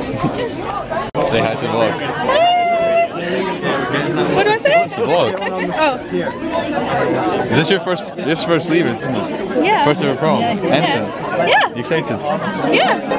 Say hi to the vlog. What do I say? It's the vlog. Oh. Is this your first leavers, isn't it? Yeah. First ever prom? Anything? Yeah. You excited? Yeah.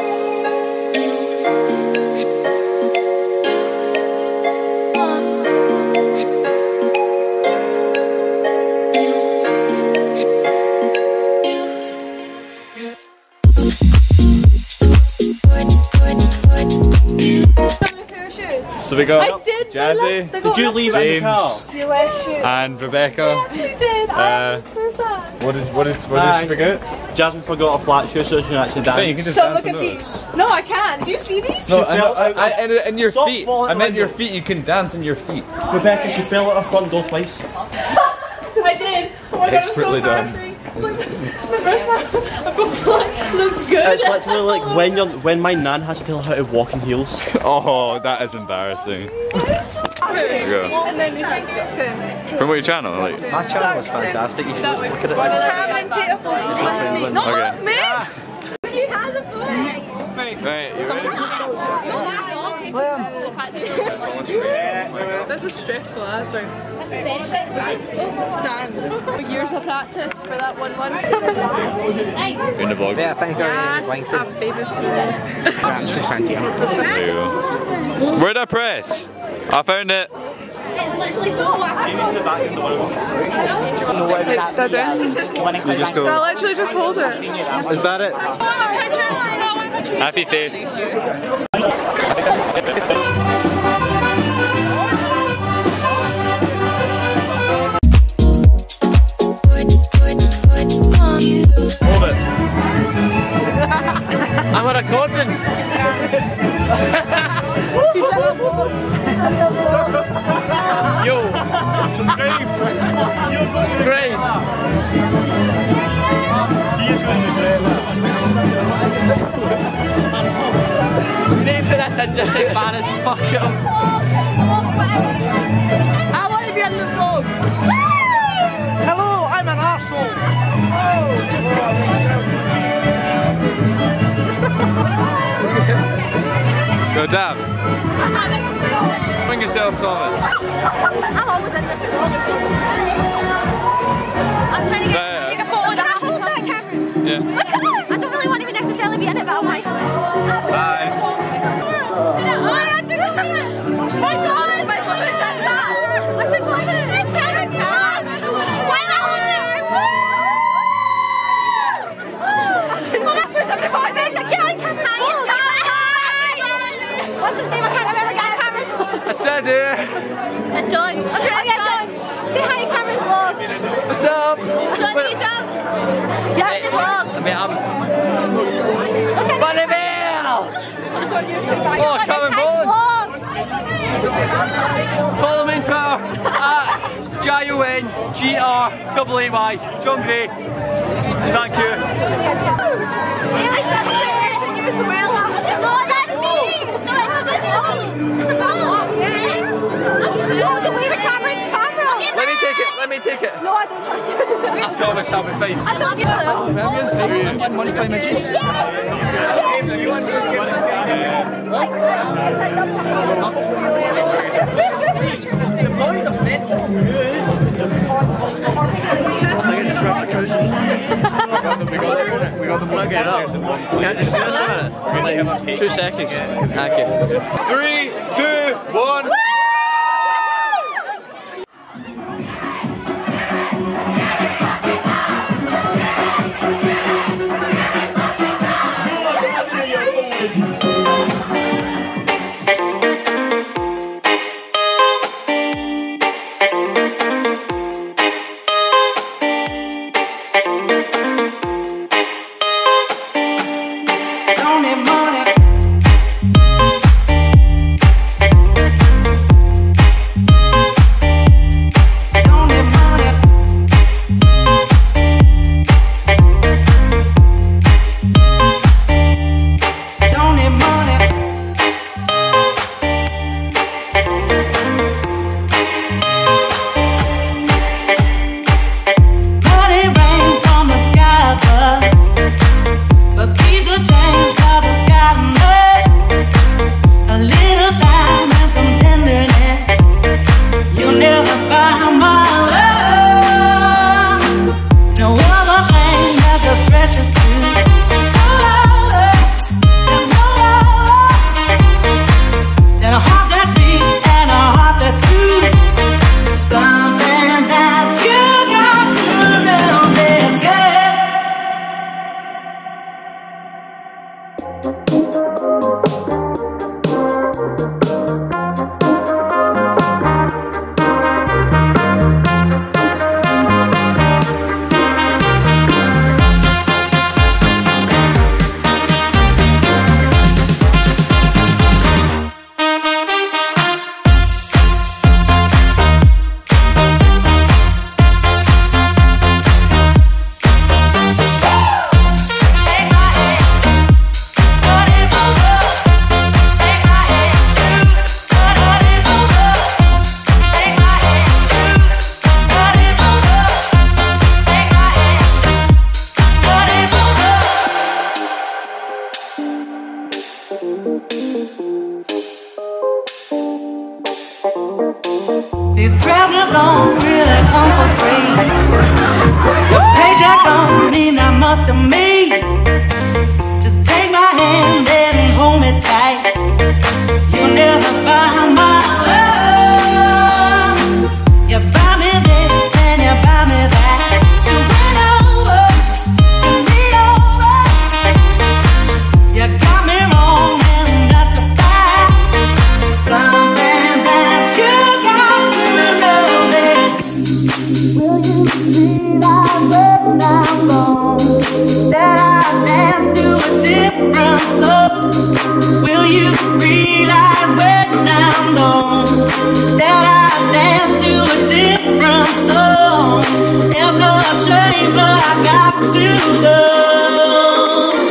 So we got I did. Jazzy, Did you leave it in the car? and Rebecca. I actually did. I'm so sad. What did she forget? Jasmine forgot a flat shoe, so she actually So you danced. can just So dance look on at those. these. No, I can't. Do you see these? No, and your Stop feet. falling I meant on your you. feet. You can dance on your feet. Rebecca, she fell out her front door twice. I did. Oh my god, it's so Expertly done. embarrassing. It's like the first one looks good. It's literally like when my nan has to tell her how to walk in heels. Oh, that is embarrassing. There you go. And then Promote your channel, like. My channel was fantastic. You should look at it. no, Okay. me. He has a foot. Right, you ready? This is stressful, that's right. This is very stressful. Stand. Years of practice for that one. You're in the vlog. Yeah, thank you. Yes, I'm famous now. There you go. Where'd I press? I found it. It's literally You just go. I literally just hold it. Is that it? Happy face. Hold it. I'm a recording. Yo, subscribe. Subscribe. He is going to play that. You need to put this in just like man as fuck it up. I want to be on the vlog. Hello, I'm an arsehole. Go dab. Bring yourself, Thomas. I'm always in this vlog. I'm trying to take a photo of that. Hold that camera. Yeah. I don't really want to necessarily be in it, but I might. Bye. My god! My phone does that! I took one of it! It's camera's on! Why am I holding it? There's somebody behind me! Again! What's his name? I can't remember. Get Cameron's vlog. I said it. It's John. Okay, John. Say hi to Cameron's vlog. What's up? John, you John? Yeah, vlog. I mean, I'm... Okay. Bonneville! Oh, Cameron Bowen. Follow me on Twitter at JONGRAAY, John Gray. Thank you. No, that's me! No, it's a vlog! It's a vlog! No, don't leave it, Cameron's camera! Let me take it. No, I don't trust you. I promise I'll be fine. I don't give a I'm getting money by images. We got the money. Get up. Can't just do this a minute. 2 seconds. Okay. 3, 2, 1. love don't really come for free. Your paycheck don't mean that much to me. Just take my hand and hold me tight. You'll never buy my love. You buy me this and you buy me that. So lean over, you got me wrong and that's a fact. Something that you got to know this. Will you realize when I'm gone that I dance to a different love? Will you realize when I'm gone that I dance to a different song? It's a shame, but I got to go.